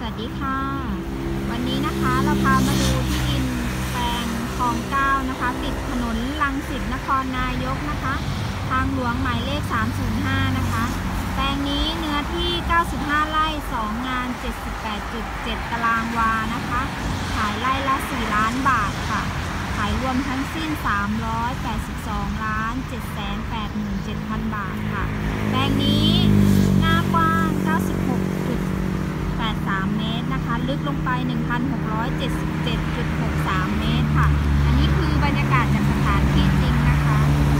วัสดีค่ะวันนี้นะคะเราพามาดูที่ดินแปลงคลอง9นะคะติดถนนรังสิตนครนายกนะคะทางหลวงหมายเลข305นะคะแปลงนี้เนื้อที่95ไร่2งาน 78.7 ตารางวานะคะขายไร่ละ4 ล้านบาทค่ะขายรวมทั้งสิ้น382,787,000 บาทค่ะแปลงนี้หน้ากว้าง96.83 เมตรนะคะลึกลงไป 1,677.63 เมตรค่ะอันนี้คือบรรยากาศจากสถานที่จริงนะคะ